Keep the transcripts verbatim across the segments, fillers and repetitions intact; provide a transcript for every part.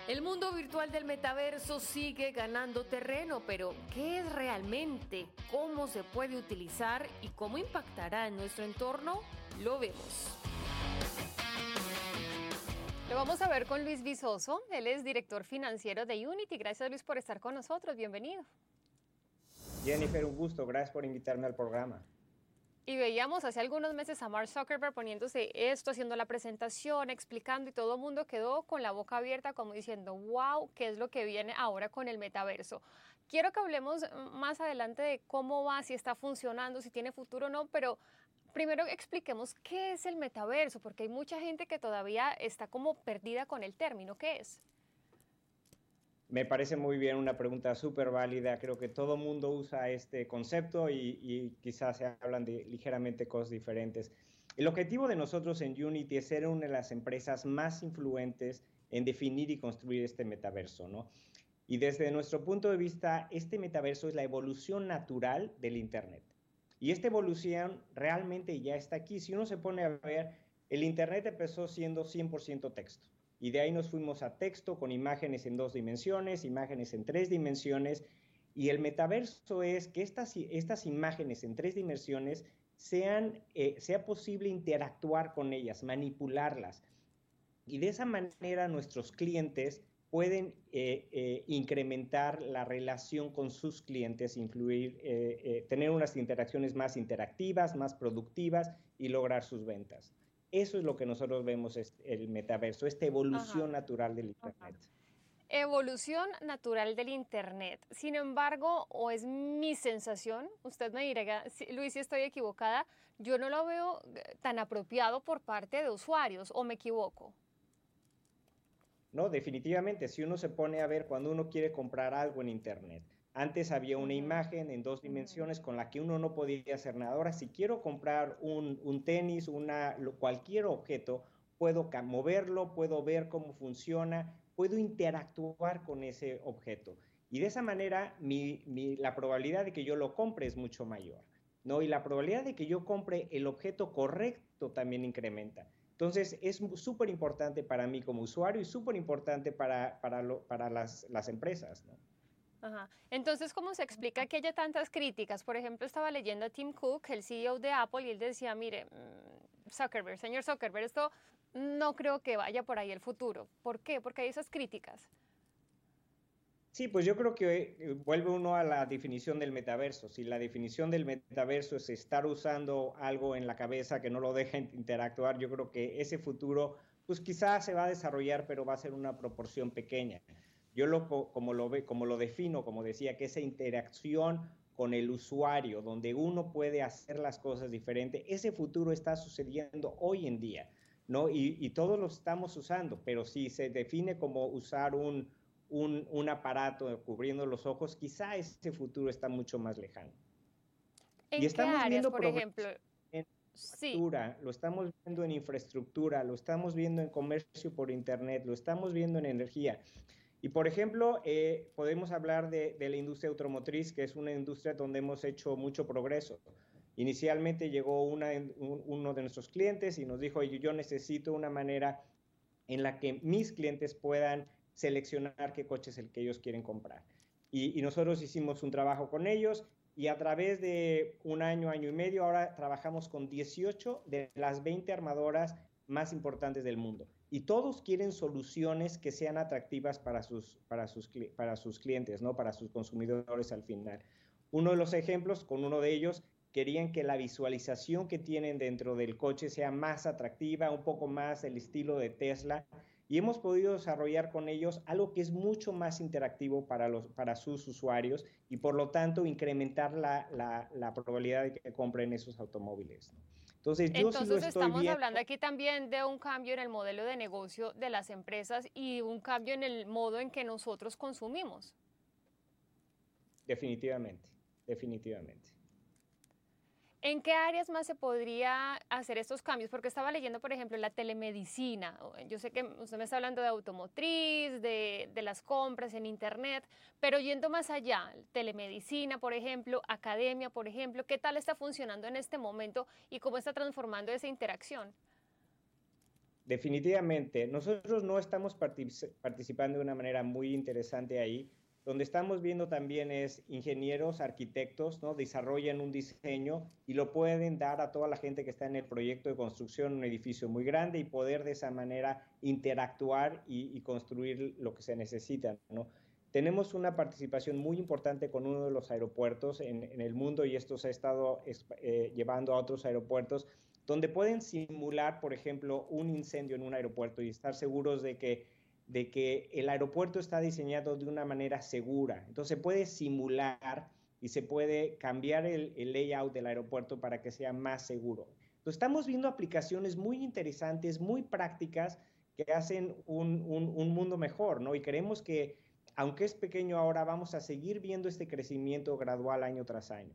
El mundo virtual del metaverso sigue ganando terreno, pero ¿qué es realmente? ¿Cómo se puede utilizar y cómo impactará en nuestro entorno? Lo vemos. Lo vamos a ver con Luis Vizoso. Él es director financiero de Unity. Gracias, Luis, por estar con nosotros. Bienvenido. Jennifer, un gusto. Gracias por invitarme al programa. Y veíamos hace algunos meses a Mark Zuckerberg poniéndose esto, haciendo la presentación, explicando, y todo el mundo quedó con la boca abierta como diciendo, wow, ¿qué es lo que viene ahora con el metaverso? Quiero que hablemos más adelante de cómo va, si está funcionando, si tiene futuro o no, pero primero expliquemos qué es el metaverso, porque hay mucha gente que todavía está como perdida con el término. ¿Qué es? Me parece muy bien, una pregunta súper válida. Creo que todo mundo usa este concepto y, y quizás se hablan de ligeramente cosas diferentes. El objetivo de nosotros en Unity es ser una de las empresas más influentes en definir y construir este metaverso, ¿no? Y desde nuestro punto de vista, este metaverso es la evolución natural del Internet. Y esta evolución realmente ya está aquí. Si uno se pone a ver, el Internet empezó siendo cien por ciento texto. Y de ahí nos fuimos a texto con imágenes en dos dimensiones, imágenes en tres dimensiones. Y el metaverso es que estas, estas imágenes en tres dimensiones sean, eh, sea posible interactuar con ellas, manipularlas. Y de esa manera nuestros clientes pueden eh, eh, incrementar la relación con sus clientes, influir, eh, eh, tener unas interacciones más interactivas, más productivas y lograr sus ventas. Eso es lo que nosotros vemos es el metaverso, esta evolución Ajá. natural del Internet. Evolución natural del Internet. Sin embargo, o es mi sensación, usted me dirá, Luis, si estoy equivocada, yo no lo veo tan apropiado por parte de usuarios, ¿o me equivoco? No, definitivamente, si uno se pone a ver cuando uno quiere comprar algo en Internet, antes había una Ujú. imagen en dos dimensiones con la que uno no podía hacer nada. Ahora, si quiero comprar un, un tenis, una, cualquier objeto, puedo moverlo, puedo ver cómo funciona, puedo interactuar con ese objeto. Y de esa manera, mi, mi, la probabilidad de que yo lo compre es mucho mayor, ¿no? Y la probabilidad de que yo compre el objeto correcto también incrementa. Entonces, es súper importante para mí como usuario y súper importante para, para, lo, para las, las empresas, ¿no? Ajá. Entonces, ¿cómo se explica que haya tantas críticas? Por ejemplo, estaba leyendo a Tim Cook, el C E O de Apple, y él decía, mire, Zuckerberg, señor Zuckerberg, esto no creo que vaya por ahí el futuro. ¿Por qué? Porque hay esas críticas. Sí, pues yo creo que eh, vuelve uno a la definición del metaverso. Si la definición del metaverso es estar usando algo en la cabeza que no lo deja interactuar, yo creo que ese futuro, pues quizás se va a desarrollar, pero va a ser una proporción pequeña. Yo lo, como, lo ve, como lo defino, como decía, que esa interacción con el usuario, donde uno puede hacer las cosas diferente, ese futuro está sucediendo hoy en día, ¿no? Y, y todos lo estamos usando, pero si se define como usar un un, un aparato cubriendo los ojos, quizá ese futuro está mucho más lejano. Y ¿En qué estamos áreas, viendo por ejemplo? progreso en Sí. factura, lo estamos viendo en infraestructura, lo estamos viendo en comercio por internet, lo estamos viendo en energía. Y por ejemplo, eh, podemos hablar de, de la industria automotriz, que es una industria donde hemos hecho mucho progreso. Inicialmente llegó una, un, uno de nuestros clientes y nos dijo, yo necesito una manera en la que mis clientes puedan seleccionar qué coche es el que ellos quieren comprar. Y, y nosotros hicimos un trabajo con ellos y a través de un año, año y medio, ahora trabajamos con dieciocho de las veinte armadoras más importantes del mundo. Y todos quieren soluciones que sean atractivas para sus, para sus, para sus clientes, ¿no? Para sus consumidores al final. Uno de los ejemplos, con uno de ellos, querían que la visualización que tienen dentro del coche sea más atractiva, un poco más el estilo de Tesla, y hemos podido desarrollar con ellos algo que es mucho más interactivo para, los, para sus usuarios y por lo tanto incrementar la, la, la probabilidad de que compren esos automóviles, ¿no? Entonces yo sí lo Entonces estoy estamos viendo. hablando aquí también de un cambio en el modelo de negocio de las empresas y un cambio en el modo en que nosotros consumimos. Definitivamente, definitivamente. ¿En qué áreas más se podría hacer estos cambios? Porque estaba leyendo, por ejemplo, la telemedicina. Yo sé que usted me está hablando de automotriz, de, de las compras en Internet, pero yendo más allá, telemedicina, por ejemplo, academia, por ejemplo, ¿qué tal está funcionando en este momento y cómo está transformando esa interacción? Definitivamente, nosotros no estamos partic- participando de una manera muy interesante ahí. Donde estamos viendo también es ingenieros, arquitectos, ¿no? Desarrollan un diseño y lo pueden dar a toda la gente que está en el proyecto de construcción, un edificio muy grande y poder de esa manera interactuar y, y construir lo que se necesita, ¿no? Tenemos una participación muy importante con uno de los aeropuertos en, en el mundo y esto se ha estado eh, llevando a otros aeropuertos donde pueden simular, por ejemplo, un incendio en un aeropuerto y estar seguros de que, de que el aeropuerto está diseñado de una manera segura. Entonces se puede simular y se puede cambiar el, el layout del aeropuerto para que sea más seguro. Entonces estamos viendo aplicaciones muy interesantes, muy prácticas, que hacen un, un, un mundo mejor, ¿no? Y creemos que, aunque es pequeño ahora, vamos a seguir viendo este crecimiento gradual año tras año.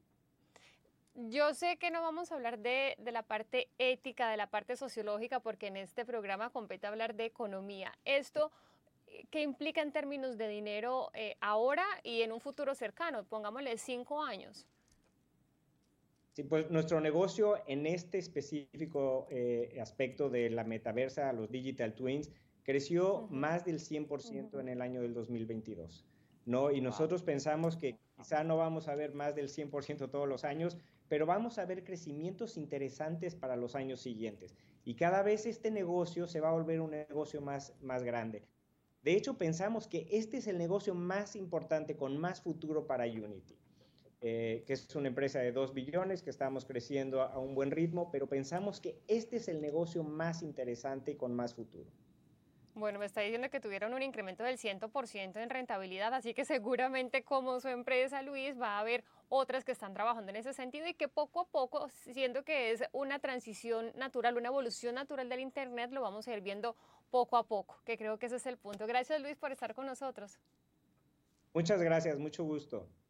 Yo sé que no vamos a hablar de, de la parte ética, de la parte sociológica, porque en este programa compete hablar de economía. Esto, eh, ¿qué implica en términos de dinero eh, ahora y en un futuro cercano? Pongámosle cinco años. Sí, pues nuestro negocio en este específico eh, aspecto de la metaversa, los digital twins, creció Ujú. más del cien por ciento uh -huh. en el año del dos mil veintidós, ¿no? Y Wow. nosotros pensamos que quizá no vamos a ver más del cien por ciento todos los años, pero vamos a ver crecimientos interesantes para los años siguientes. Y cada vez este negocio se va a volver un negocio más, más grande. De hecho, pensamos que este es el negocio más importante con más futuro para Unity. Eh, que es una empresa de dos billones, que estamos creciendo a, a un buen ritmo, pero pensamos que este es el negocio más interesante y con más futuro. Bueno, me está diciendo que tuvieron un incremento del cien por ciento en rentabilidad, así que seguramente como su empresa, Luis, va a haber otras que están trabajando en ese sentido y que poco a poco, siendo que es una transición natural, una evolución natural del Internet, lo vamos a ir viendo poco a poco, que creo que ese es el punto. Gracias, Luis, por estar con nosotros. Muchas gracias, mucho gusto.